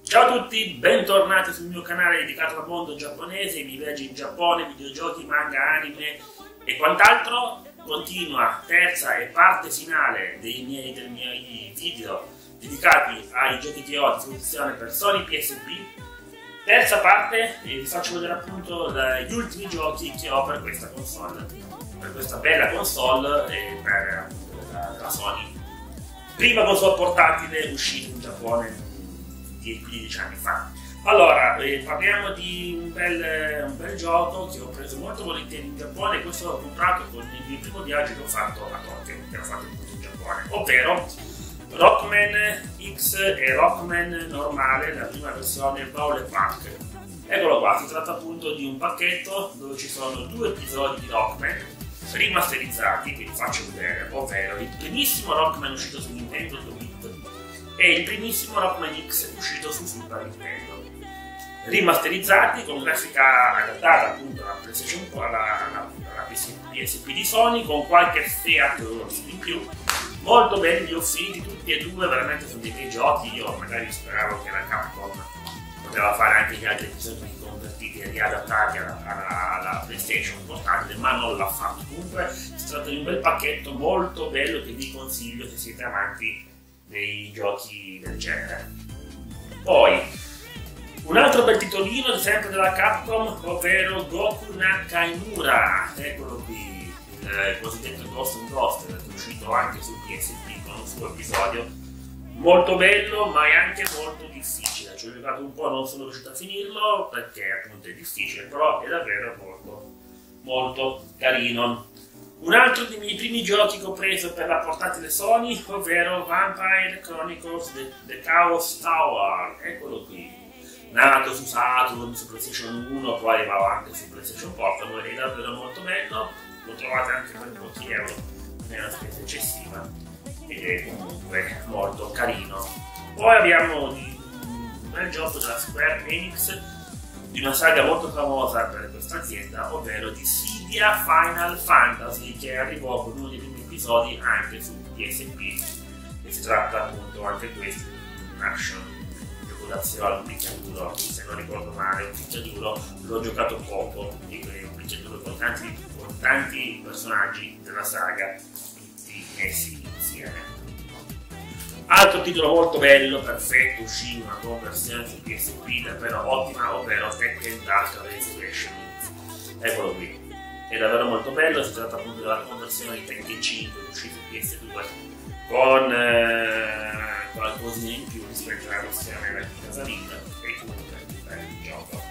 Ciao a tutti, bentornati sul mio canale dedicato al mondo giapponese, ai miei viaggi in Giappone, videogiochi, manga, anime e quant'altro. Continua terza e parte finale dei miei video dedicati ai giochi che ho a disposizione per Sony PSP. Terza parte e vi faccio vedere appunto gli ultimi giochi che ho per questa console, per questa bella console e per la Sony. Prima console portatile uscita in Giappone più di 10 anni fa. Allora, parliamo di un bel gioco che ho preso molto volentieri in Giappone. Questo l'ho comprato con il mio primo viaggio che ho fatto a Tokyo, che ho fatto appunto in Giappone, ovvero Rockman X e Rockman normale, la prima versione Brawler Pack. Eccolo qua, si tratta appunto di un pacchetto dove ci sono 2 episodi di Rockman rimasterizzati, che vi faccio vedere, ovvero il primissimo Rockman uscito su Nintendo 8-bit e il primissimo Rockman X uscito su Super Nintendo, rimasterizzati con grafica adattata appunto alla PlayStation 4, alla PSP di Sony, con qualche feature in più. Molto belli, li ho finiti tutti e due, veramente sono dei bei giochi. Io magari speravo che la Capcom poteva fare anche gli altri episodi convertiti e riadattati alla PlayStation portatile, ma non l'ha fatto. Comunque si tratta di un bel pacchetto molto bello che vi consiglio se siete amanti dei giochi del genere. Poi un altro bel titolino sempre della Capcom, ovvero Goku Nakaimura. Eccolo qui, il cosiddetto Ghost and Ghost, che è uscito anche su PSP con un suo episodio. Molto bello, ma è anche molto difficile. Ci ho giocato un po', non sono riuscito a finirlo perché appunto è difficile, però è davvero molto carino. Un altro dei miei primi giochi che ho preso per la portatile Sony, ovvero Vampire Chronicles The Chaos Tower. Eccolo qui, nato su Saturn, su PlayStation 1, poi arrivava anche su PlayStation Portable, è davvero molto bello. Lo trovate anche per pochi euro, non è una spesa eccessiva ed è comunque molto carino. Poi abbiamo un bel gioco della Square Enix, di una saga molto famosa per questa azienda, ovvero di Cydia Final Fantasy, che arrivò con uno dei primi episodi anche su PSP, e si tratta appunto anche questo di un action, un gioco d'azione, un picchiaduro, se non ricordo male, un picchiaduro. L'ho giocato poco, un picchiaduro con tanti personaggi della saga tutti messi insieme. Altro titolo molto bello, perfetto, uscì una conversione su PSP davvero ottima, ovvero Tekken Dark Resurrection. Eccolo qui, è davvero molto bello. Si tratta appunto della conversione di Tekken 5 uscito su PS2 con qualcosina in più rispetto alla versione casalinga, e comunque bello il gioco.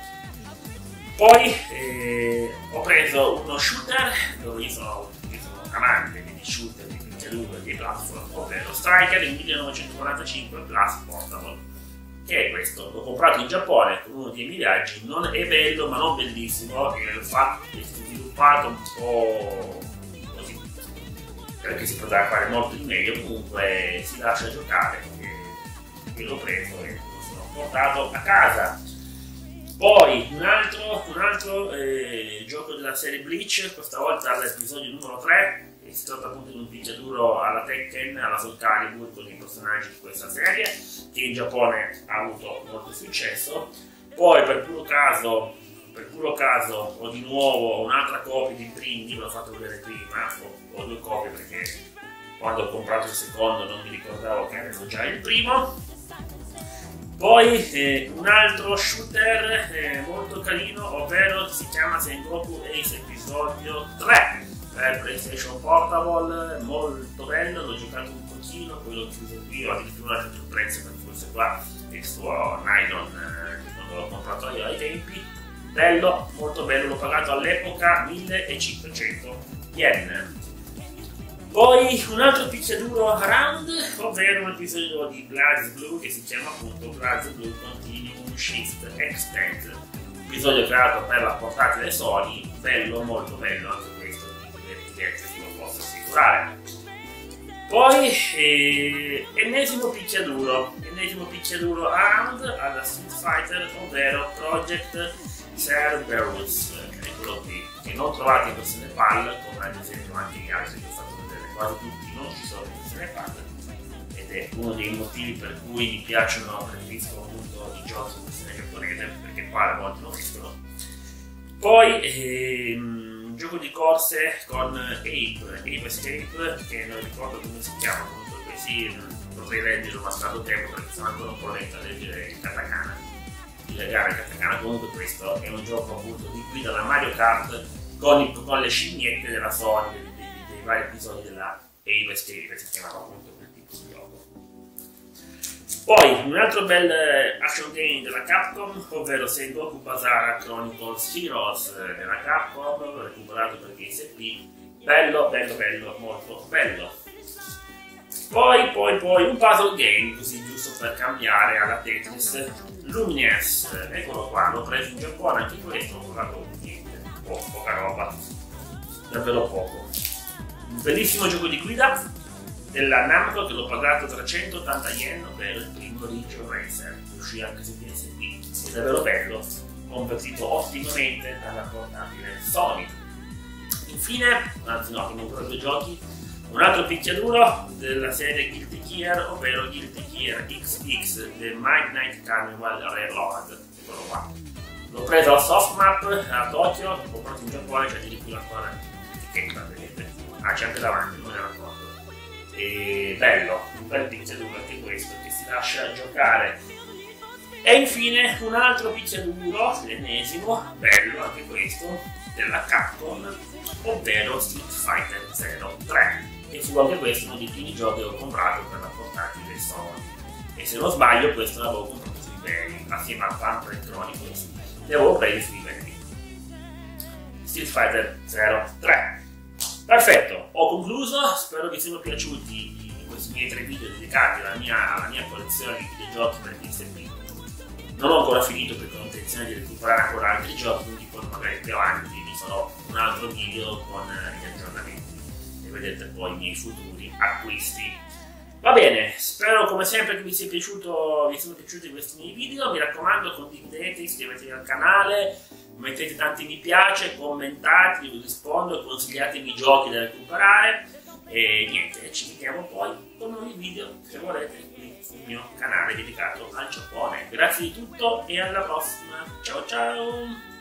Poi ho preso uno shooter dove io sono amante di shooter, di picchiaduro e di platform, ovvero Striker in 1945 Plus Portable, che è questo. L'ho comprato in Giappone con uno dei miei viaggi. Non è bello, ma non bellissimo, e il fatto che si è sviluppato un po' così, perché si poteva fare molto di meglio. Comunque si lascia giocare, e l'ho preso e lo sono portato a casa. Poi un altro gioco della serie Bleach, questa volta all'episodio numero 3, e si tratta appunto di un picchiaduro alla Tekken, alla Soul Calibur, con i personaggi di questa serie, che in Giappone ha avuto molto successo. Poi per puro caso ho di nuovo un'altra copia di Brindy, ve l'ho fatto vedere prima, ho 2 copie perché quando ho comprato il secondo non mi ricordavo che avevo già il primo. Poi un altro shooter molto carino, ovvero si chiama Sengoku Ace Episodio 3 per PlayStation Portable, molto bello. L'ho giocato un pochino, poi l'ho chiuso qui, ho addirittura lasciato il prezzo perché forse qua il suo nylon quando l'ho comprato io ai tempi. Bello, molto bello, l'ho pagato all'epoca 1500 yen. Poi un altro picchiaduro Around, ovvero un episodio di BlazBlue che si chiama appunto BlazBlue Continuum Shift Extend, episodio creato per la portatile Sony. Bello, molto bello anche questo, se lo posso assicurare. Poi ennesimo picchiaduro Around alla Street Fighter, ovvero Project Cerberus. Eccolo qui, che non trovate in versione PAL, come ad esempio anche gli altri che ho fatto vedere, quasi tutti non ci sono in versione PAL, e sapete, uno dei motivi per cui mi piacciono, preferisco appunto i giochi in versione giapponese, perché qua a volte non escono. Poi un gioco di corse con Ape Escape, che non ricordo come si chiama, comunque così potrei leggerlo, ma stato tempo perché sono ancora un po' lento a leggere il katakana, di legare il katakana. Comunque questo è un gioco appunto di guida da Mario Kart con le scimmiette della Sony, dei vari episodi della Ape Escape, si chiamava appunto quel tipo di gioco. Poi un altro bel action game della Capcom, ovvero Sengoku Basara Chronicles Heroes della Capcom, recuperato per PSP, bello, molto bello. Poi un puzzle game, così giusto per cambiare alla Tetris, Lumines, eccolo qua, l'ho preso in Giappone, anche questo, ho pagato niente, poca roba, davvero poco. Un bellissimo gioco di guida della Namco che l'ho pagato 380 yen, ovvero il primo Ridge Racer, che uscì anche su PSP, è davvero bello, convertito ottimamente dalla portatile Sony. Infine, anzi no, abbiamo ancora 2 giochi, un altro picchiaduro della serie Guilty Gear, ovvero Guilty Gear XX The Midnight Carnival Reload, eccolo qua. L'ho preso al Softmap a Tokyo, l'ho comprato in Giappone, c'è addirittura ancora l'etichetta, vedete? Ah, c'è anche davanti, non me ne racconto. E bello, un bel picchiaduro anche questo che si lascia giocare. E infine un altro picchiaduro, l'ennesimo, bello anche questo, della Capcom, ovvero Street Fighter 03, che fu anche questo uno dei primi giochi che ho comprato per la portatile Sony. E se non sbaglio questo l'avevo comprato su eBay, assieme a Vampire Chronicles, li avevo presi su eBay. Street Fighter 03. Perfetto, ho concluso, spero vi siano piaciuti questi miei 3 video dedicati alla mia collezione di videogiochi per PSP. Non ho ancora finito perché ho intenzione di recuperare ancora altri giochi, quindi poi magari più avanti vi farò un altro video con gli aggiornamenti e vedete poi i miei futuri acquisti. Va bene, spero come sempre che vi siano piaciuti questi miei video, mi raccomando condividete, iscrivetevi al canale, mettete tanti mi piace, commentate, vi rispondo, consigliatemi i giochi da recuperare e niente, ci vediamo poi con nuovi video se volete qui sul mio canale dedicato al Giappone. Grazie di tutto e alla prossima, ciao ciao!